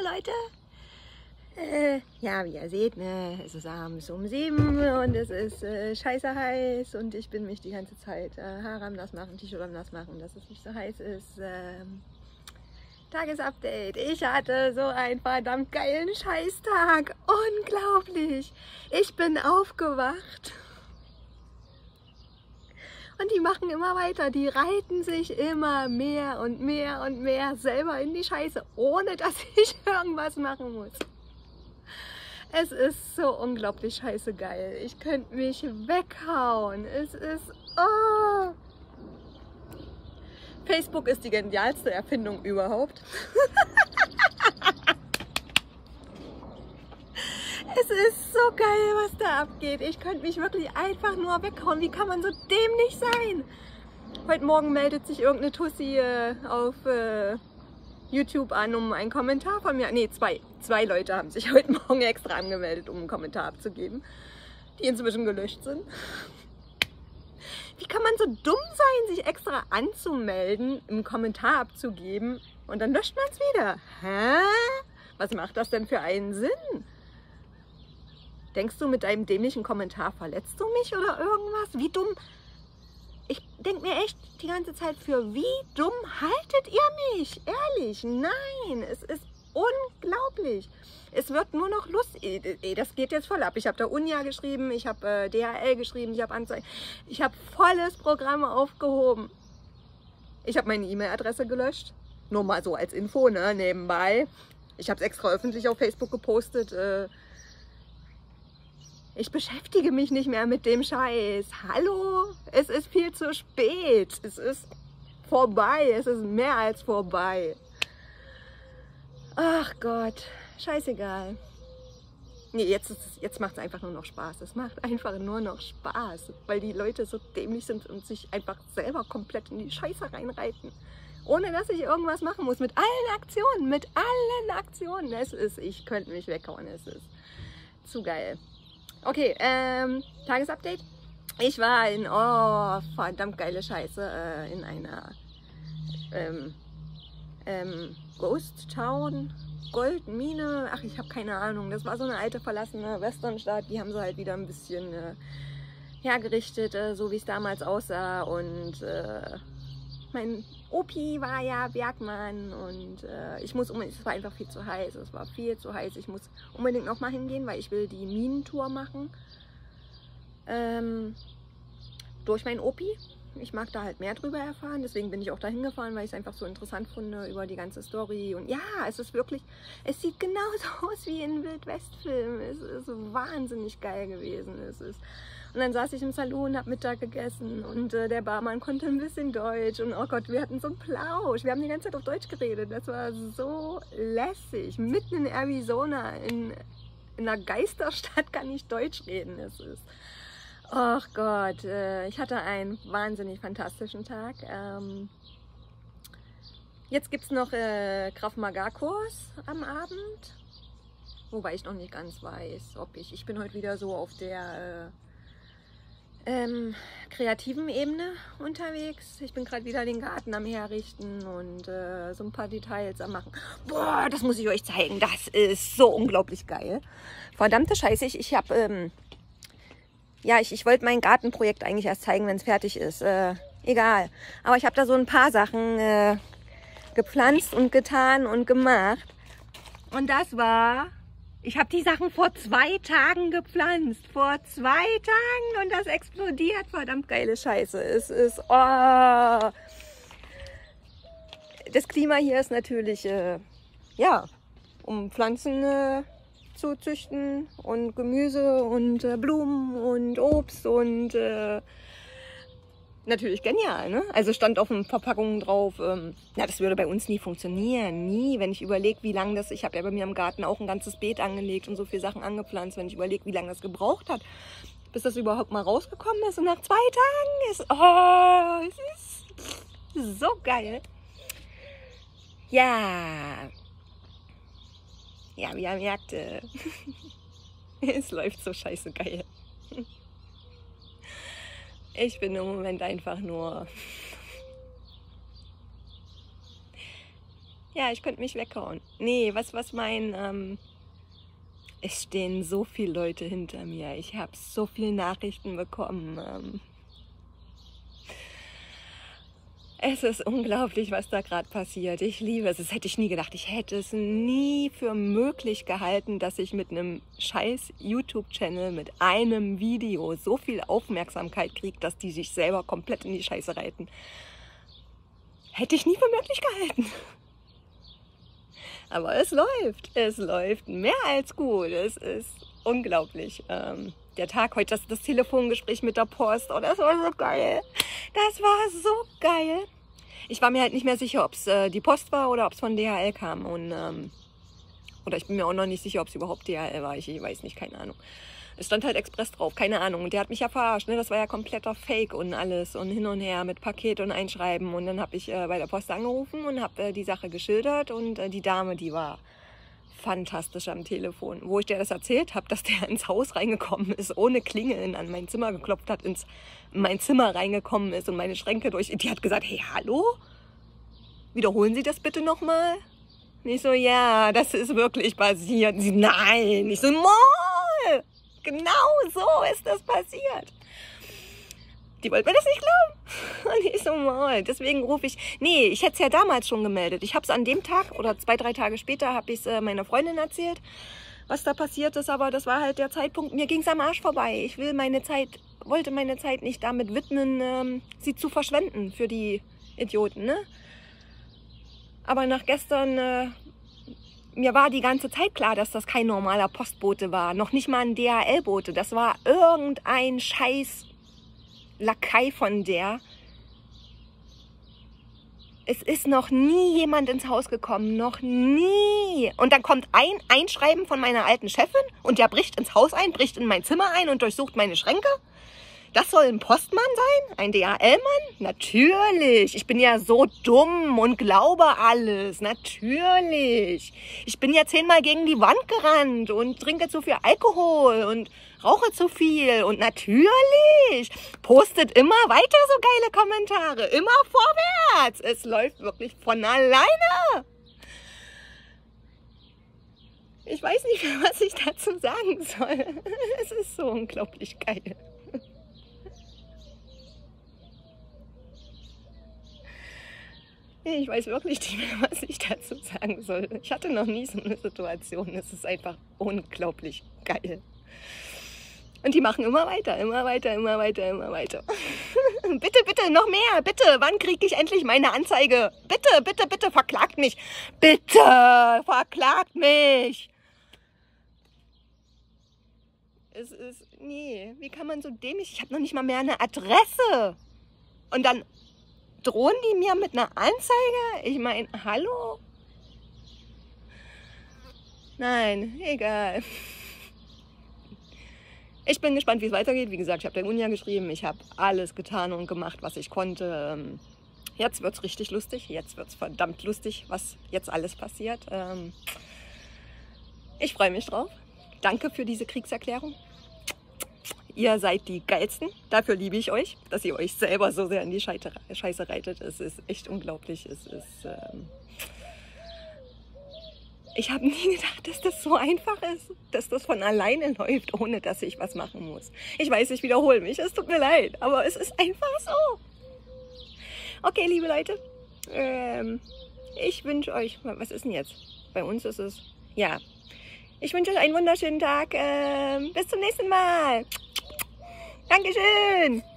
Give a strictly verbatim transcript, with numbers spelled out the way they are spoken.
Leute! Äh, ja, wie ihr seht, ne, es ist abends um sieben und es ist äh, scheiße heiß und ich bin mich die ganze Zeit äh, Haare am nass machen, T-Shirt am nass machen, dass es nicht so heiß ist. Ähm, Tagesupdate. Ich hatte so einen verdammt geilen Scheißtag. Unglaublich. Ich bin aufgewacht. Und die machen immer weiter, die reiten sich immer mehr und mehr und mehr selber in die Scheiße, ohne dass ich irgendwas machen muss. Es ist so unglaublich scheiße geil. Ich könnte mich weghauen. Es ist... Oh. Facebook ist die genialste Erfindung überhaupt. Es ist so geil, was da abgeht. Ich könnte mich wirklich einfach nur weghauen. Wie kann man so dämlich sein? Heute Morgen meldet sich irgendeine Tussi äh, auf äh, YouTube an, um einen Kommentar von mir... Nee, zwei. Zwei Leute haben sich heute Morgen extra angemeldet, um einen Kommentar abzugeben, die inzwischen gelöscht sind. Wie kann man so dumm sein, sich extra anzumelden, einen Kommentar abzugeben und dann löscht man es wieder? Hä? Was macht das denn für einen Sinn? Denkst du, mit deinem dämlichen Kommentar verletzt du mich oder irgendwas? Wie dumm? Ich denke mir echt die ganze Zeit, für wie dumm haltet ihr mich? Ehrlich, nein, es ist unglaublich. Es wird nur noch lustig. Das geht jetzt voll ab. Ich habe da Unja geschrieben, ich habe äh, D H L geschrieben, ich habe Anzeigen. Ich habe volles Programm aufgehoben. Ich habe meine E-Mail-Adresse gelöscht. Nur mal so als Info, ne, nebenbei. Ich habe es extra öffentlich auf Facebook gepostet. Äh, ich beschäftige mich nicht mehr mit dem Scheiß. Hallo? Es ist viel zu spät. Es ist vorbei. Es ist mehr als vorbei. Ach Gott, scheißegal. Nee, jetzt, jetzt macht es einfach nur noch Spaß. Es macht einfach nur noch Spaß, weil die Leute so dämlich sind und sich einfach selber komplett in die Scheiße reinreiten. Ohne dass ich irgendwas machen muss. Mit allen Aktionen, mit allen Aktionen. Es ist, ich könnte mich weghauen, es ist zu geil. Okay, ähm, Tagesupdate. Ich war in, oh, verdammt geile Scheiße, äh, in einer, ähm, ähm, Ghost Town, Goldmine, ach ich habe keine Ahnung, das war so eine alte verlassene Westernstadt, die haben sie halt wieder ein bisschen äh, hergerichtet, äh, so wie es damals aussah und äh, mein Opi war ja Bergmann und äh, ich muss unbedingt, es war einfach viel zu heiß, es war viel zu heiß, ich muss unbedingt noch mal hingehen, weil ich will die Minentour machen, ähm, durch meinen Opi. Ich mag da halt mehr drüber erfahren, deswegen bin ich auch dahin gefahren, weil ich es einfach so interessant finde über die ganze Story. Und ja, es ist wirklich, es sieht genauso aus wie in Wildwest-Film. Es ist wahnsinnig geil gewesen. Es ist. Und dann saß ich im Salon, hab Mittag gegessen und äh, der Barmann konnte ein bisschen Deutsch. Und oh Gott, wir hatten so einen Plausch. Wir haben die ganze Zeit auf Deutsch geredet. Das war so lässig. Mitten in Arizona, in, in einer Geisterstadt kann ich Deutsch reden. Es ist... Ach Gott, ich hatte einen wahnsinnig fantastischen Tag. Jetzt gibt es noch Krav Maga Kurs am Abend, wobei ich noch nicht ganz weiß, ob ich, ich bin heute wieder so auf der ähm, kreativen Ebene unterwegs. Ich bin gerade wieder den Garten am Herrichten und äh, so ein paar Details am machen. Boah, das muss ich euch zeigen, das ist so unglaublich geil. Verdammte Scheiße, ich, ich habe... Ähm, Ja, ich, ich wollte mein Gartenprojekt eigentlich erst zeigen, wenn es fertig ist. Äh, egal. Aber ich habe da so ein paar Sachen äh, gepflanzt und getan und gemacht. Und das war... Ich habe die Sachen vor zwei Tagen gepflanzt. Vor zwei Tagen. Und das explodiert. Verdammt geile Scheiße. Es ist... Oh. Das Klima hier ist natürlich... Äh, ja, um Pflanzen... Äh, zu züchten und Gemüse und äh, Blumen und Obst und äh, natürlich genial, ne? Also stand auf den Verpackungen drauf, ähm, na, das würde bei uns nie funktionieren, nie, wenn ich überlege, wie lange das, ich habe ja bei mir im Garten auch ein ganzes Beet angelegt und so viele Sachen angepflanzt, wenn ich überlege, wie lange das gebraucht hat, bis das überhaupt mal rausgekommen ist und nach zwei Tagen ist, oh, es ist so geil. Ja, Ja, wie ihr merkt, äh, es läuft so scheiße geil. Ich bin im Moment einfach nur Ja, ich könnte mich weghauen. Nee, was, was mein... Ähm, es stehen so viele Leute hinter mir. Ich habe so viele Nachrichten bekommen. Ähm, Es ist unglaublich, was da gerade passiert. Ich liebe es. Das hätte ich nie gedacht. Ich hätte es nie für möglich gehalten, dass ich mit einem scheiß YouTube-Channel, mit einem Video so viel Aufmerksamkeit kriege, dass die sich selber komplett in die Scheiße reiten. Hätte ich nie für möglich gehalten. Aber es läuft. Es läuft mehr als gut. Es ist unglaublich. Ähm, der Tag heute, das, das Telefongespräch mit der Post, oh, das war so geil. Das war so geil. Ich war mir halt nicht mehr sicher, ob es äh, die Post war oder ob es von D H L kam. Und, ähm, oder ich bin mir auch noch nicht sicher, ob es überhaupt D H L war. Ich, ich weiß nicht, keine Ahnung. Es stand halt Express drauf, keine Ahnung. Und der hat mich ja verarscht, ne? Das war ja kompletter Fake und alles. Und hin und her mit Paket und Einschreiben. Und dann habe ich äh, bei der Post angerufen und habe äh, die Sache geschildert. Und äh, die Dame, die war fantastisch am Telefon. Wo ich dir das erzählt habe, dass der ins Haus reingekommen ist, ohne Klingeln, an mein Zimmer geklopft hat, ins mein Zimmer reingekommen ist und meine Schränke durch. Die hat gesagt, hey, hallo? Wiederholen Sie das bitte nochmal? Ich so, ja, das ist wirklich passiert. Sie, nein. Ich so, moll! Genau so ist das passiert. Die wollten mir das nicht glauben. Und ich so, moll. Deswegen rufe ich, nee, ich hätte es ja damals schon gemeldet. Ich habe es an dem Tag oder zwei, drei Tage später habe ich es äh, meiner Freundin erzählt, was da passiert ist. Aber das war halt der Zeitpunkt, mir ging es am Arsch vorbei. Ich will meine Zeit, wollte meine Zeit nicht damit widmen, ähm, sie zu verschwenden für die Idioten, ne? Aber nach gestern, äh, mir war die ganze Zeit klar, dass das kein normaler Postbote war. Noch nicht mal ein D H L-Bote. Das war irgendein scheiß Lakai von der. Es ist noch nie jemand ins Haus gekommen. Noch nie. Und dann kommt ein Einschreiben von meiner alten Chefin und der bricht ins Haus ein, bricht in mein Zimmer ein und durchsucht meine Schränke. Das soll ein Postmann sein? Ein D H L-Mann? Natürlich. Ich bin ja so dumm und glaube alles. Natürlich. Ich bin ja zehnmal gegen die Wand gerannt und trinke zu viel Alkohol und rauche zu viel. Und natürlich. Postet immer weiter so geile Kommentare. Immer vorwärts. Es läuft wirklich von alleine. Ich weiß nicht mehr, was ich dazu sagen soll. Es ist so unglaublich geil. Ich weiß wirklich nicht mehr, was ich dazu sagen soll. Ich hatte noch nie so eine Situation. Es ist einfach unglaublich geil. Und die machen immer weiter, immer weiter, immer weiter, immer weiter. Bitte, bitte, noch mehr, bitte. Wann kriege ich endlich meine Anzeige? Bitte, bitte, bitte, verklagt mich. Bitte, verklagt mich. Es ist, nee, wie kann man so dämlich? Ich habe noch nicht mal mehr eine Adresse. Und dann drohen die mir mit einer Anzeige? Ich meine, hallo? Nein, egal. Ich bin gespannt, wie es weitergeht. Wie gesagt, ich habe der Uni ja geschrieben. Ich habe alles getan und gemacht, was ich konnte. Jetzt wird es richtig lustig. Jetzt wird es verdammt lustig, was jetzt alles passiert. Ich freue mich drauf. Danke für diese Kriegserklärung. Ihr seid die Geilsten. Dafür liebe ich euch, dass ihr euch selber so sehr in die Scheiße reitet. Es ist echt unglaublich. Es ist, ähm ich habe nie gedacht, dass das so einfach ist, dass das von alleine läuft, ohne dass ich was machen muss. Ich weiß, ich wiederhole mich. Es tut mir leid, aber es ist einfach so. Okay, liebe Leute, ähm, ich wünsche euch, was ist denn jetzt? Bei uns ist es, ja, ich wünsche euch einen wunderschönen Tag. Ähm, bis zum nächsten Mal. Dankeschön.